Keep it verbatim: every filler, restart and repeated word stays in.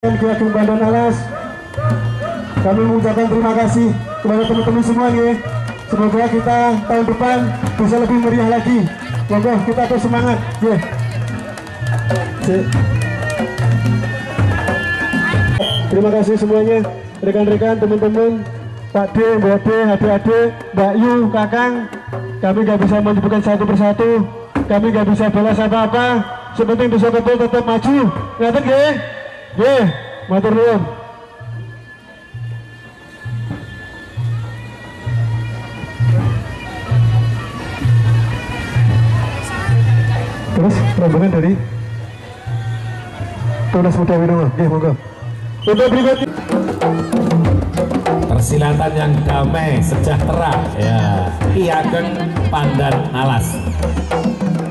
Ki Ageng Bandan Alas. Kami mengucapkan terima kasih kepada teman-teman semua nih. Semoga kita tahun depan bisa lebih meriah lagi. Monggo kita terus semangat. Yeah. Terima kasih semuanya, rekan-rekan, teman-teman, Pak D, Mbak D, adik-adik, Mbak Yu, Kakang. Kami nggak bisa menyebutkan satu persatu. Kami nggak bisa balas apa-apa. Sepenting bisa betul tetap maju. Ngerti nggih? Nggih, matur nuwun. Terus rombongan dari Tunas Muda Winongo. Nggih, monggo. Untuk berikutnya persilatan yang damai sejahtera ya, Ki Ageng Pandan Alas.